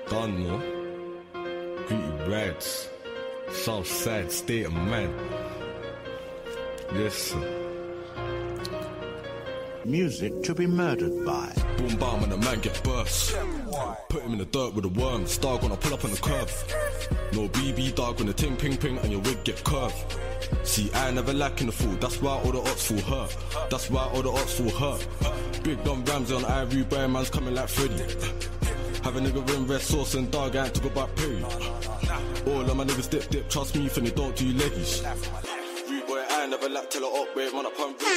Done, no? Greedy Reds, Southside State of Man. Listen. Music to be murdered by. Boom bam and the man get burst. Put him in the dirt with the worms. Dog when I pull up on the curve. No BB dog when the ting ping ping and your wig get curved. See, I never lacking the fool. That's why all the ops fall hurt. That's why all the ops fall hurt. Big Don Ramsey on Ivory Bear, man's coming like Freddy. Have a nigga in red sauce and dog, I ain't talk about pay. All of my niggas dip, trust me, finna don't do leggies. Rude boy, I never lack till I up, wait, run up on I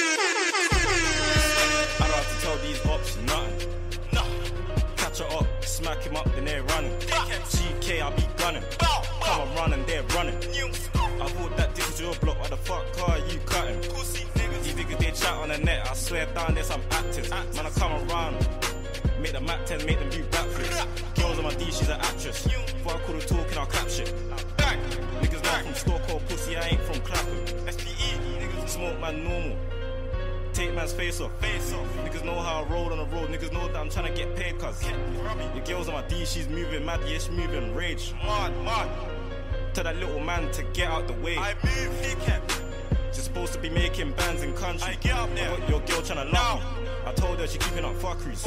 don't have to tell these ops nothing. Catch her up, smack him up, then they're running. GK, I be gunning. Come on, running, they're running. I thought that this was your block, why the fuck car you cutting? These niggas, they chat on the net, I swear down there some actors. Man, I come around, make them Mac 10, make them do backflips. Girls on my D, she's an actress. Before I call her talking, I'll clap shit. Niggas not from store called pussy, I ain't from Clapham. SPE, niggas smoke man normal. Take man's face off. Niggas know how I roll on the road. Niggas know that I'm trying to get paid, cuz your girl's on my D, she's moving mad, yeah, she's moving rage. Mad. Tell that little man to get out the way. I move, she's supposed to be making bands in country. I get up there. I got your girl trying to love me. I told her she keeping up fuckeries.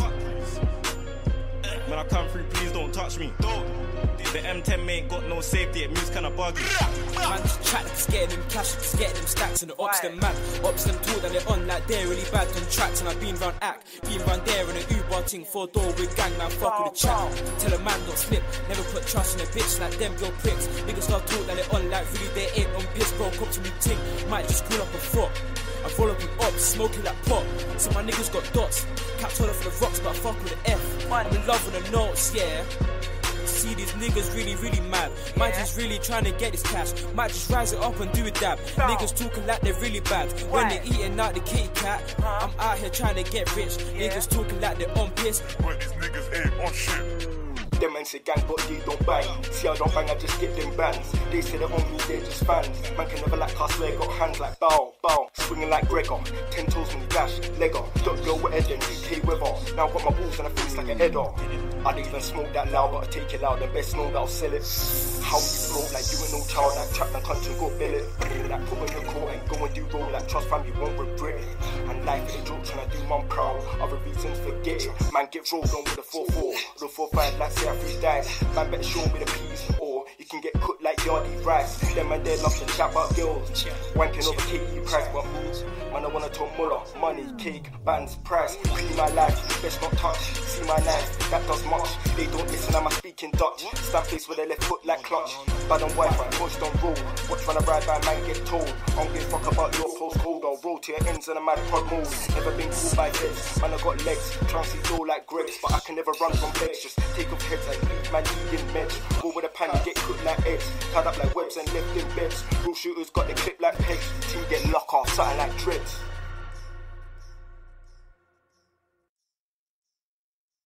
When I come through, please don't touch me. The M10 ain't got no safety, it moves kinda buggy. Man just chat like it's getting them cash, like it's getting them stacks. And the ops them mad, ops them told that they're on like they're really bad on tracks. And I've been round act, been round there in a U-bar ting, 4-door with gang, man, fuck with the chat. Tell a man don't slip, never put trust in a bitch like them girl pricks. Niggas love talk that they're on like really they ain't on piss, bro, come to me ting. Might just call up a frog. I roll up with ops, smoking like pot. So my niggas got dots, capped all for the rocks, but I fuck with the F. I'm in love with the notes, yeah. See these niggas really mad. Might just really trying to get this cash. Might just rise it up and do a dab. Niggas talking like they're really bad. When they eating out the kitty cat, I'm out here trying to get rich. Niggas talking like they're on piss. But these niggas ain't on shit. Them men say gang but they don't bang. See I don't bang, I just get them bands. They say they're on me, they're just fans. Man can never like I swear, got hands like bow. Swinging like Gregor, 10 toes when you dash, Lego. Don't go with Eden, UK weather. Now got my balls and I face like an header. I don't even smoke that loud, but I take it loud. The best know that I'll sell it. How you blow like you ain't no child, like trap and country go bill it. Like put on your coat and go and do roll, like trust family won't regret it. And life ain't a joke, tryna do mum proud. Other reasons forget it. Man get rolled on with a 4-4, the 4-5 like say I free dice. Man better show me the peas, or you can get cooked like Yardy rice. Them man there love to chat about girls, wanking over KE price, but who's? Man I wanna talk muller, money, cake, bands, price. Clean my life, best not touch. See my knife, that does much. They don't listen, I'm speaking Dutch. Stamp face with their left foot like clutch. Bad on Wi-Fi, push don't roll. Watch when I ride by, man get told. I don't give a fuck about your close cold. I'll roll to your ends and I'm mad pod mode. Never been cool by heads, man I got legs. Transy flow like Greg's, but I can never run from beds. Just take off heads and leave man needing meds. Go with a pan and get cooked like eggs. Tied up like webs and left in beds. Real shooters got the clip like pegs. Team get lock off, something like dreads.